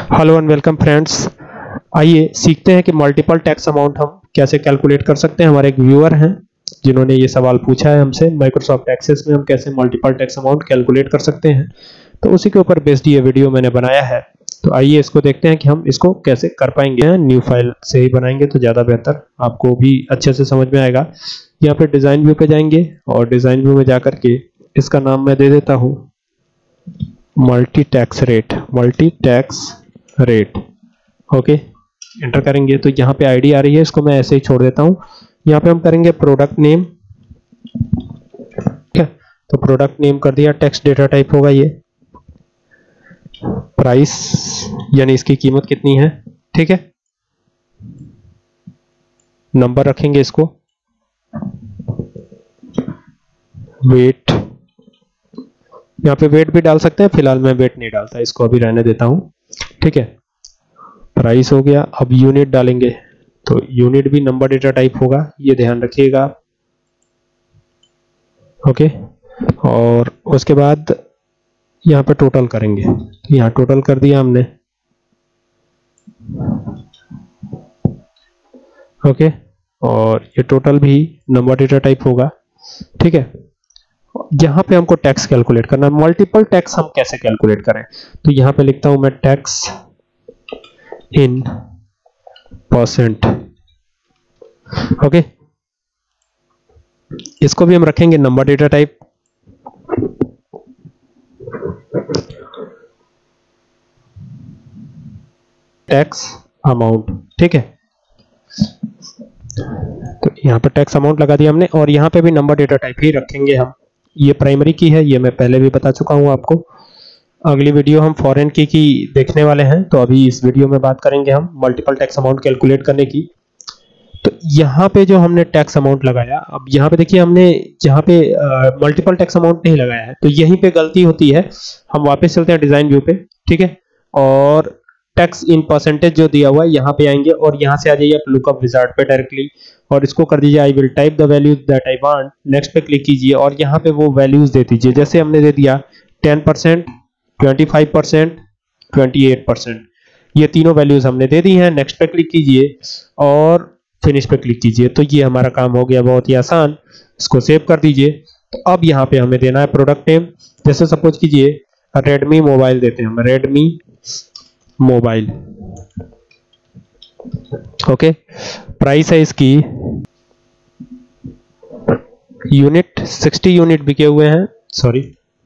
Hello and welcome friends. आइए सीखते हैं कि मल्टीपल टैक्स अमाउंट हम कैसे कैलकुलेट कर सकते हैं। हमारे एक व्यूअर हैं जिन्होंने ये सवाल पूछा है हमसे, माइक्रोसॉफ्ट एक्सेस में हम कैसे मल्टीपल टैक्स अमाउंट कैलकुलेट कर सकते हैं। तो उसी के ऊपर बेस्ड ये वीडियो मैंने बनाया है। तो आइए इसको देखते हैं कि हम इसको कैसे कर पाएंगे। न्यू फाइल से ही बनाएंगे तो ज़्यादा बेहतर, आपको भी अच्छे से समझ में आएगा। यहाँ पे डिज़ाइन व्यू पे जाएंगे और डिज़ाइन व्यू में जाकर के इसका नाम मैं दे देता हूँ multi tax rate. Okay, enter करेंगे तो यहाँ पे आईडी आ रही है, इसको मैं ऐसे ही छोड़ देता हूँ। यहाँ पे हम करेंगे प्रोडक्ट नेम। ठीक है, तो प्रोडक्ट नेम कर दिया। टेक्स्ट डेटा टाइप होगा ये। प्राइस यानी इसकी कीमत कितनी है। ठीक है, नंबर रखेंगे इसको। वेट, यहाँ पे वेट भी डाल सकते हैं, फिलहाल मैं वेट नहीं डालता, इसको अभी रहने देता हूं। ठीक है, प्राइस हो गया। अब यूनिट डालेंगे, तो यूनिट भी नंबर डेटा टाइप होगा, ये ध्यान रखिएगा। ओके, और उसके बाद यहाँ पे टोटल करेंगे। यहाँ टोटल कर दिया हमने। ओके, और ये टोटल भी नंबर डेटा टाइप होगा। ठीक है, यहाँ पे हमको टैक्स कैलकुलेट करना है। मल्टीपल टैक्स हम कैसे कैलकुलेट करें, तो यहाँ पे लिखता हूं मैं टैक्स इन परसेंट। ओके, इसको भी हम रखेंगे number data type. Tax amount. ठीक है, तो यहाँ पे टैक्स अमाउंट लगा दिया हमने, और यहाँ पे भी नंबर डेटा टाइप ही रखेंगे हम। ये प्राइमरी की है, ये मैं पहले भी बता चुका हूं आपको। अगली वीडियो हम फॉरेन की देखने वाले हैं, तो अभी इस वीडियो में बात करेंगे हम मल्टीपल टैक्स अमाउंट कैलकुलेट करने की। तो यहाँ पे जो हमने टैक्स अमाउंट लगाया, अब यहाँ पे देखिए हमने यहाँ पे मल्टीपल टैक्स अमाउंट नहीं लगाया है, तो यहीं पे गलती होती है। हम वापस चलते हैं डिजाइन व्यू पे। ठीक है, और टैक्स इन परसेंटेज जो दिया हुआ है यहाँ पे आएंगे, और यहाँ से आ जाइए आप लुकअप विजार्ड पे डायरेक्टली, और इसको कर दीजिए I will type the values that I want. Next पे क्लिक कीजिए और यहाँ पे वो वैल्यूज दे दीजिए। जैसे हमने दे दिया 10%, 25%, 28%, ये तीनों वैल्यूज हमने दे दी हैं। नेक्स्ट पे क्लिक कीजिए और फिनिश पे क्लिक कीजिए। तो ये हमारा काम हो गया बहुत ही आसान। इसको सेव कर दीजिए। तो अब यहाँ पे हमें देना है प्रोडक्ट नेम। जैसे सपोज कीजिए रेडमी मोबाइल देते हैं हम, रेडमी मोबाइल। ओके, प्राइस है इसकी यूनिट 60 यूनिट बिके हुए हैं, सॉरी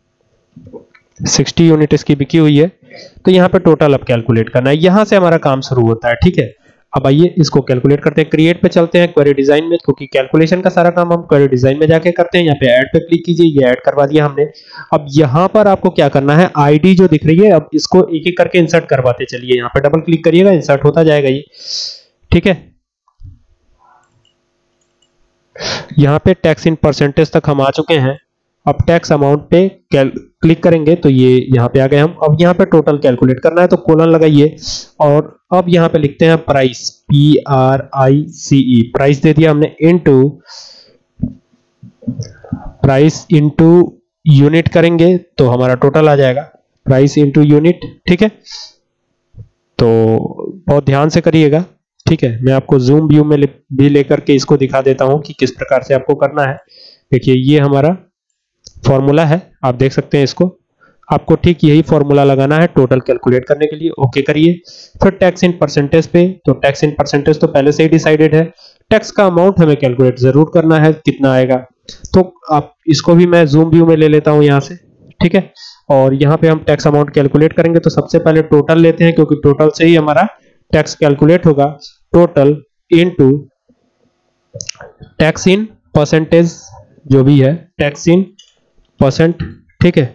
60 यूनिट इसकी बिकी हुई है। तो यहाँ पे टोटल अब कैलकुलेट करना है, यहां से हमारा काम शुरू होता है। ठीक है, अब आइए इसको कैलकुलेट करते हैं। क्रिएट पे चलते हैं क्वेरी डिजाइन में, क्योंकि कैलकुलेशन का सारा काम हम क्वेरी डिजाइन में जाके करते हैं। यहाँ पे ऐड पे क्लिक कीजिए, ये ऐड करवा दिया हमने। अब यहाँ पर आपको क्या करना है, आईडी जो दिख रही है, अब इसको एक एक करके इंसर्ट करवाते चलिए। यहाँ पे डबल क्लिक करिएगा, इंसर्ट होता जाएगा ये। ठीक है, यहाँ पे टैक्स इन परसेंटेज तक हम आ चुके हैं। अब टैक्स अमाउंट पे क्लिक करेंगे तो ये यहाँ पे आ गए हम। अब यहाँ पे टोटल कैलकुलेट करना है, तो कोलन लगाइए, और अब यहाँ पे लिखते हैं प्राइस, PRICE, प्राइस दे दिया हमने, इनटू प्राइस इनटू यूनिट करेंगे तो हमारा टोटल आ जाएगा, प्राइस इनटू यूनिट। ठीक है, तो बहुत ध्यान से करिएगा। ठीक है, मैं आपको जूम व्यू में भी लेकर के इसको दिखा देता हूं कि किस प्रकार से आपको करना है। देखिए ये हमारा फॉर्मूला है, आप देख सकते हैं इसको। आपको ठीक यही फॉर्मूला लगाना है टोटल कैलकुलेट करने के लिए। ओके करिए, फिर टैक्स इन परसेंटेज पे, तो टैक्स इन परसेंटेज तो पहले से ही डिसाइडेड है। टैक्स का अमाउंट हमें कैलकुलेट जरूर करना है, कितना आएगा। तो आप इसको भी मैं जूम व्यू में ले लेता हूं यहाँ से। ठीक है, और यहाँ पे हम टैक्स अमाउंट कैलकुलेट करेंगे, तो सबसे पहले टोटल लेते हैं, क्योंकि टोटल से ही हमारा टैक्स कैलकुलेट होगा। Total into tax in percentage, जो भी है टैक्स इन परसेंट। ठीक है,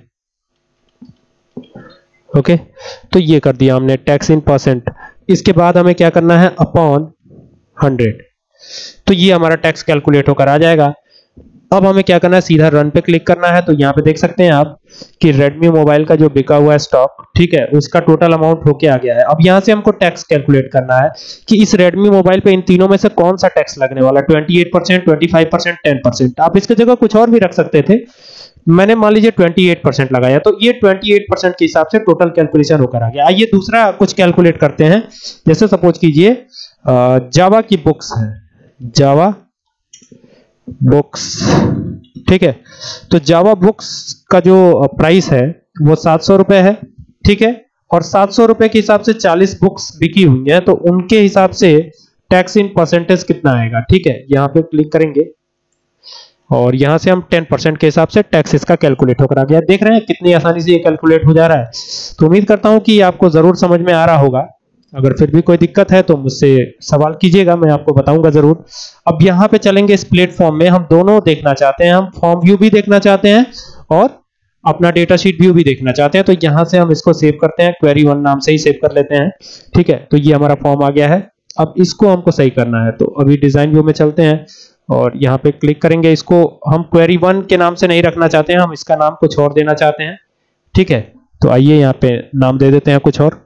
ओके, तो ये कर दिया हमने टैक्स इन परसेंट। इसके बाद हमें क्या करना है, अपॉन 100। तो ये हमारा टैक्स कैलकुलेट होकर आ जाएगा। अब हमें क्या करना है, सीधा रन पे क्लिक करना है। तो यहाँ पे देख सकते हैं आप कि रेडमी मोबाइल का जो बिका हुआ है स्टॉक, ठीक है, उसका टोटल अमाउंट होके आ गया है। अब यहाँ से हमको टैक्स कैलकुलेट करना है कि इस रेडमी मोबाइल पे इन तीनों में से कौन सा टैक्स लगने वाला, 28%, 25%, 10%। आप इसकी जगह कुछ और भी रख सकते थे। मैंने मान लीजिए 28% लगाया, तो ये 28% के हिसाब से टोटल कैलकुलेशन होकर आ गया। आइए दूसरा कुछ कैलकुलेट करते हैं। जैसे सपोज कीजिए जावा की बुक्स है, जावा बुक्स, ठीक है। तो जावा बुक्स का जो प्राइस है वो 700 रुपए है, ठीक है। और 700 रुपए के हिसाब से 40 बुक्स बिकी हुई हैं, तो उनके हिसाब से टैक्स इन परसेंटेज कितना आएगा, ठीक है। यहां पे क्लिक करेंगे और यहां से हम 10% के हिसाब से टैक्स इसका कैलकुलेट होकर आ गया। देख रहे हैं कितनी आसानी से ये कैलकुलेट हो जा रहा है। तो उम्मीद करता हूं कि आपको जरूर समझ में आ रहा होगा। अगर फिर भी कोई दिक्कत है तो मुझसे सवाल कीजिएगा, मैं आपको बताऊंगा जरूर। अब यहाँ पे चलेंगे इस प्लेटफॉर्म में, हम दोनों देखना चाहते हैं, हम फॉर्म व्यू भी देखना चाहते हैं और अपना डेटा शीट व्यू भी देखना चाहते हैं। तो यहां से हम इसको सेव करते हैं, क्वेरी 1 नाम से ही सेव कर लेते हैं, ठीक है। तो ये हमारा फॉर्म आ गया है। अब इसको हमको सही करना है, तो अभी डिजाइन व्यू में चलते हैं और यहाँ पे क्लिक करेंगे। इसको हम क्वेरी 1 के नाम से नहीं रखना चाहते हैं, हम इसका नाम कुछ और देना चाहते हैं, ठीक है। तो आइए यहाँ पे नाम दे देते हैं कुछ और,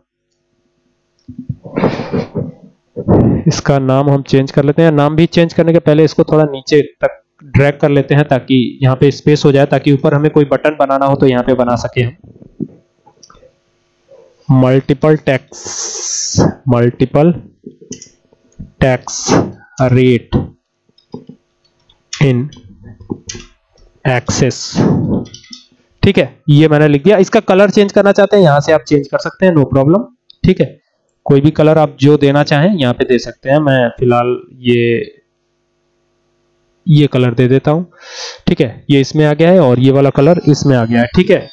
इसका नाम हम चेंज कर लेते हैं। नाम भी चेंज करने के पहले इसको थोड़ा नीचे तक ड्रैग कर लेते हैं ताकि यहाँ पे स्पेस हो जाए, ताकि ऊपर हमें कोई बटन बनाना हो तो यहाँ पे बना सके हम। Multiple tax rate in Excel, ठीक है। ये मैंने लिख दिया। इसका कलर चेंज करना चाहते हैं, यहां से आप चेंज कर सकते हैं, नो प्रॉब्लम, ठीक है। कोई भी कलर आप जो देना चाहें यहाँ पे दे सकते हैं। मैं फिलहाल ये कलर दे देता हूं, ठीक है। ये इसमें आ गया है और ये वाला कलर इसमें आ गया है, ठीक है।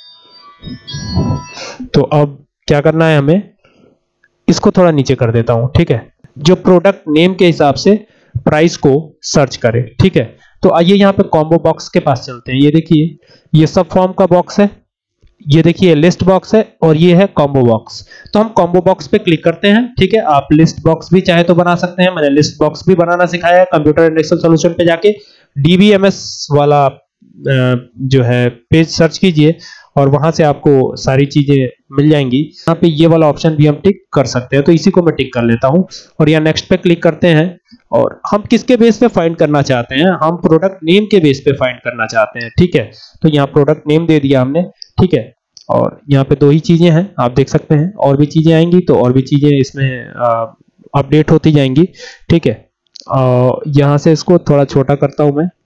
तो अब क्या करना है, हमें इसको थोड़ा नीचे कर देता हूं, ठीक है। जो प्रोडक्ट नेम के हिसाब से प्राइस को सर्च करे, ठीक है। तो आइए यहाँ पे कॉम्बो बॉक्स के पास चलते हैं। ये देखिए, ये सब फॉर्म का बॉक्स है, ये देखिए लिस्ट बॉक्स है और ये है कॉम्बो बॉक्स। तो हम कॉम्बो बॉक्स पे क्लिक करते हैं, ठीक है। आप लिस्ट बॉक्स भी चाहे तो बना सकते हैं, मैंने लिस्ट बॉक्स भी बनाना सिखाया है। कंप्यूटर एंड एक्सेल सॉल्यूशन पे जाके DBMS वाला जो है पेज सर्च कीजिए और वहां से आपको सारी चीजें मिल जाएंगी। यहाँ पे ये वाला ऑप्शन भी हम टिक कर सकते हैं, तो इसी को मैं टिक कर लेता हूं और यहाँ नेक्स्ट पे क्लिक करते हैं। और हम किसके बेस पे फाइंड करना चाहते हैं, हम प्रोडक्ट नेम के बेस पे फाइंड करना चाहते हैं, ठीक है। तो यहाँ प्रोडक्ट नेम दे दिया हमने, ठीक है। और यहाँ पे 2 ही चीजें हैं, आप देख सकते हैं। और भी चीजें आएंगी तो और भी चीजें इसमें अपडेट होती जाएंगी, ठीक है। यहाँ से इसको थोड़ा छोटा करता हूं मैं,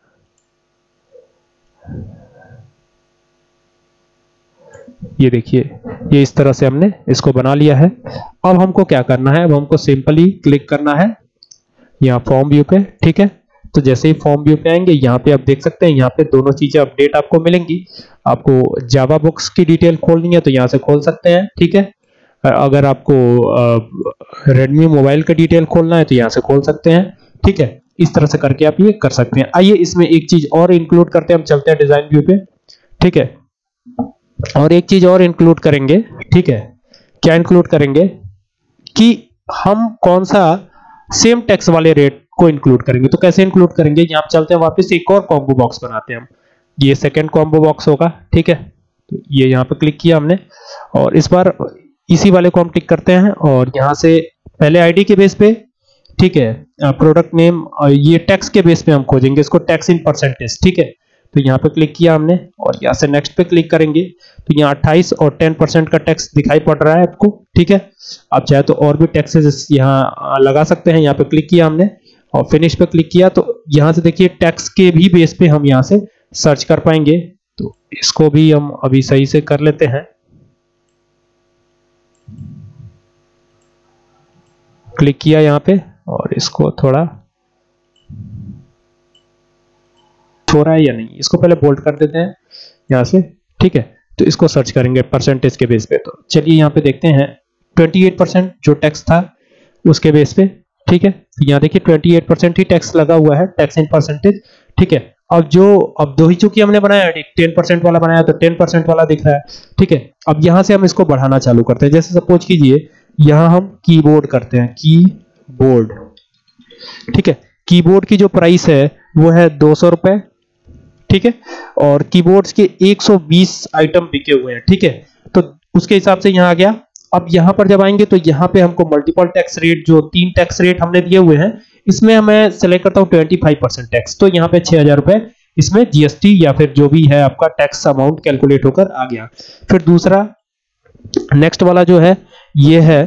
ये देखिए, ये इस तरह से हमने इसको बना लिया है। अब हमको क्या करना है, अब हमको सिंपली क्लिक करना है यहाँ फॉर्म व्यू पे, ठीक है। तो जैसे ही फॉर्म व्यू पे आएंगे, यहाँ पे आप देख सकते हैं, यहाँ पे दोनों चीजें अपडेट आपको मिलेंगी। आपको जावा बुक्स की डिटेल खोलनी है तो यहाँ से खोल सकते हैं, ठीक है। अगर आपको रेडमी मोबाइल का डिटेल खोलना है तो यहाँ से खोल सकते हैं, ठीक है। इस तरह से करके आप ये कर सकते हैं। आइए इसमें एक चीज और इंक्लूड करते हैं, हम चलते हैं डिजाइन व्यू पे, ठीक है। और एक चीज और इंक्लूड करेंगे, ठीक है। क्या इंक्लूड करेंगे कि हम कौन सा सेम टैक्स वाले रेट को इंक्लूड करेंगे। तो कैसे इंक्लूड करेंगे, यहाँ पे चलते हैं वापस, एक और कॉम्बो बॉक्स बनाते हैं हम। ये सेकंड कॉम्बो बॉक्स होगा, ठीक है। तो ये यहाँ पे क्लिक किया हमने और इस बार इसी वाले को हम टिक करते हैं और यहाँ से पहले आईडी के बेस पे, ठीक है, प्रोडक्ट नेम, ये टैक्स के बेस पे हम खोजेंगे इसको, टैक्स इन परसेंटेज, ठीक है। तो यहाँ पे क्लिक किया हमने और यहाँ से नेक्स्ट पे क्लिक करेंगे तो यहाँ 28 और 10% का टैक्स दिखाई पड़ रहा है आपको, ठीक है। आप चाहे तो और भी टैक्सेस यहाँ लगा सकते हैं। यहाँ पे क्लिक किया हमने और फिनिश पे क्लिक किया, तो यहाँ से देखिए टैक्स के भी बेस पे हम यहाँ से सर्च कर पाएंगे। तो इसको भी हम अभी सही से कर लेते हैं, क्लिक किया यहाँ पे और इसको थोड़ा छोड़ा है या नहीं, इसको पहले बोल्ड कर देते हैं यहाँ से, ठीक है। तो इसको सर्च करेंगे परसेंटेज के बेस पे। तो चलिए यहाँ पे देखते हैं 28% जो टैक्स था उसके बेस पे, ठीक है। यहाँ देखिए 28% ही टैक्स लगा हुआ है, टैक्स इन परसेंटेज, ठीक है। अब 2 ही चूंकि हमने बनाया है, 10% वाला बनाया तो 10% वाला दिख रहा है, ठीक है। अब यहाँ से हम इसको बढ़ाना चालू करते हैं। जैसे सपोज कीजिए यहाँ हम कीबोर्ड करते हैं, कीबोर्ड, ठीक है। कीबोर्ड की जो प्राइस है वो है 200 रुपए, ठीक है। और कीबोर्ड्स के 120 आइटम बिके हुए हैं, ठीक है। तो उसके हिसाब से यहाँ आ गया। अब यहाँ पर जब आएंगे तो यहाँ पे हमको मल्टीपल टैक्स रेट, जो 3 टैक्स रेट हमने दिए हुए हैं, इसमें मैं सेलेक्ट करता हूँ 25% टैक्स। तो यहाँ पे 6000 रुपए इसमें जीएसटी या फिर जो भी है आपका टैक्स अमाउंट कैलकुलेट होकर आ गया। फिर दूसरा नेक्स्ट वाला जो है ये है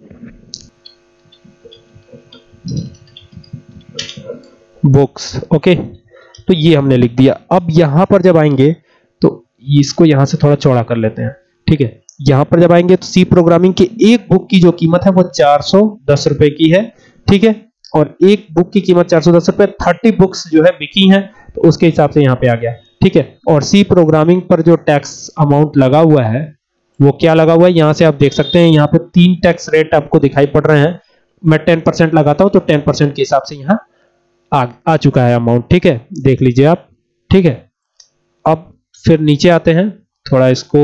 बुक्स। ओके, तो ये हमने लिख दिया। अब यहां पर जब आएंगे तो इसको यहां से थोड़ा चौड़ा कर लेते हैं, ठीक है। यहां पर जब आएंगे तो सी प्रोग्रामिंग की एक बुक की जो कीमत है वो 410 रुपए की है, ठीक है। और एक बुक की कीमत 410 रुपए, 30 बुक्स जो है बिकी हैं, तो उसके हिसाब से यहां पे आ गया, ठीक है। और सी प्रोग्रामिंग पर जो टैक्स अमाउंट लगा हुआ है वो क्या लगा हुआ है, यहां से आप देख सकते हैं, यहां पे 3 टैक्स रेट आपको दिखाई पड़ रहे हैं। मैं 10% लगाता हूं तो 10% के हिसाब से यहां आ चुका है अमाउंट, ठीक है, देख लीजिए आप, ठीक है। अब फिर नीचे आते हैं, थोड़ा इसको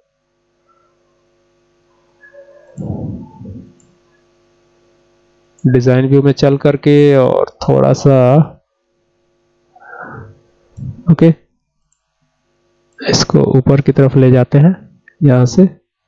डिजाइन व्यू में चल करके और थोड़ा सा ओके इसको ऊपर की तरफ ले जाते हैं यहां से,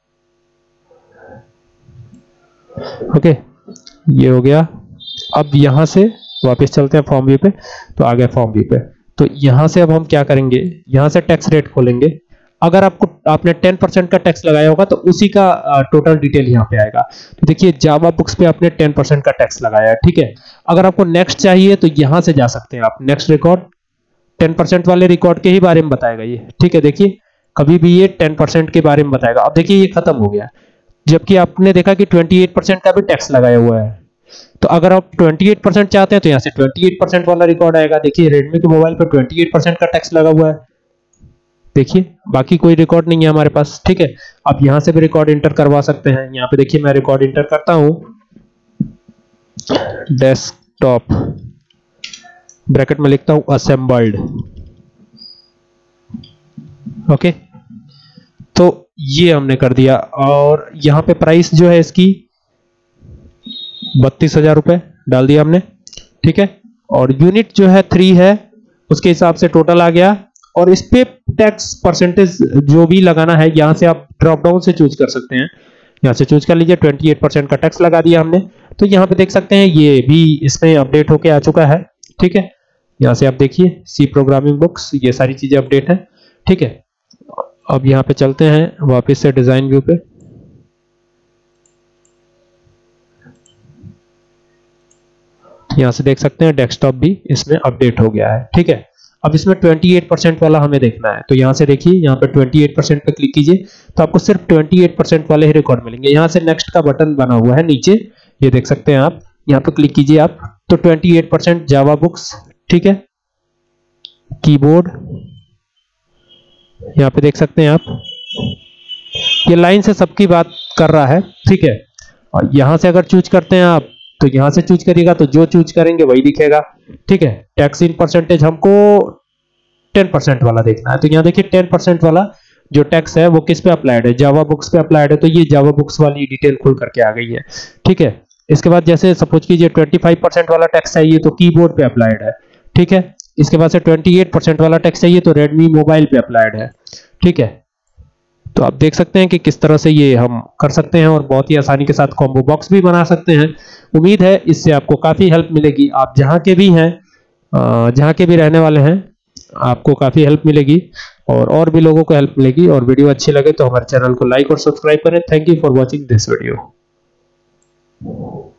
ओके ये हो गया। अब यहां से वापस चलते हैं फॉर्म व्यू पे, तो आ गए फॉर्म व्यू पे। तो यहां से अब हम क्या करेंगे, यहां से टैक्स रेट खोलेंगे। अगर आपने 10% का टैक्स लगाया होगा तो उसी का टोटल डिटेल यहां पे आएगा। तो देखिए जावा बुक्स पे आपने 10% का टैक्स लगाया है, ठीक है। अगर आपको नेक्स्ट चाहिए तो यहां से जा सकते हैं आप, नेक्स्ट रिकॉर्ड 10% वाले रिकॉर्ड के ही बारे में बताएगा ये, ठीक है। देखिए कभी भी ये 10% के बारे में बताएगा। अब देखिए ये खत्म हो गया, जबकि आपने देखा कि 28% का भी टैक्स लगाया हुआ है। तो अगर आप 28% चाहते हैं तो यहां से 28% वाला रिकॉर्ड आएगा। देखिए रेडमी के मोबाइल पर 28% का टैक्स लगा हुआ है, देखिए बाकी कोई रिकॉर्ड नहीं है हमारे पास, ठीक है। आप यहां से भी रिकॉर्ड इंटर करवा सकते हैं। यहां पे देखिए मैं रिकॉर्ड इंटर करता हूं, डेस्कटॉप ब्रैकेट में लिखता हूं असेंबल्ड, ओके। तो ये हमने कर दिया। और यहां पे प्राइस जो है इसकी 32,000 रुपए डाल दिया हमने, ठीक है। और यूनिट जो है 3 है, उसके हिसाब से टोटल आ गया। और इस पे टैक्स परसेंटेज जो भी लगाना है यहां से आप ड्रॉप डाउन से चूज कर सकते हैं, यहां से चूज कर लीजिए। 28% का टैक्स लगा दिया हमने। तो यहां पे देख सकते हैं ये भी इसमें अपडेट होके आ चुका है, ठीक है। यहां से आप देखिए सी प्रोग्रामिंग बुक्स, ये सारी चीजें अपडेट है, ठीक है। अब यहां पे चलते हैं वापस से डिजाइन व्यू पे, यहां से देख सकते हैं डेस्कटॉप भी इसमें अपडेट हो गया है, ठीक है। अब इसमें 28% वाला हमें देखना है, तो यहां से देखिए यहां पे 28% पे क्लिक कीजिए तो आपको सिर्फ 28% वाले ही रिकॉर्ड मिलेंगे। यहां से नेक्स्ट का बटन बना हुआ है नीचे, ये देख सकते हैं आप, यहां पे क्लिक कीजिए आप, तो 28% जावा बुक्स, ठीक है। कीबोर्ड यहां पे देख सकते हैं आप, ये लाइन से सबकी बात कर रहा है, ठीक है। और यहां से अगर चूज करते हैं आप तो यहां से चूज करिएगा, तो जो चूज करेंगे वही दिखेगा, ठीक है। टैक्स इन परसेंटेज हमको 10% वाला देखना है, तो यहां देखिए 10% वाला जो टैक्स है वो किस पे अप्लाइड है, जावा बुक्स पे अप्लाइड है। तो ये जावा बुक्स वाली डिटेल खुल करके आ गई है, ठीक है। इसके बाद जैसे सपोज कीजिए 25% वाला टैक्स चाहिए तो कीबोर्ड पे अप्लाइड है, ठीक है। इसके बाद से 28% वाला टैक्स चाहिए तो रेडमी मोबाइल पे अप्लाइड है, ठीक है। तो आप देख सकते हैं कि किस तरह से ये हम कर सकते हैं और बहुत ही आसानी के साथ कॉम्बो बॉक्स भी बना सकते हैं। उम्मीद है इससे आपको काफी हेल्प मिलेगी। आप जहां के भी हैं, जहां के भी रहने वाले हैं, आपको काफी हेल्प मिलेगी और भी लोगों को हेल्प मिलेगी। और वीडियो अच्छी लगे तो हमारे चैनल को लाइक और सब्सक्राइब करें। Thank you for watching this video.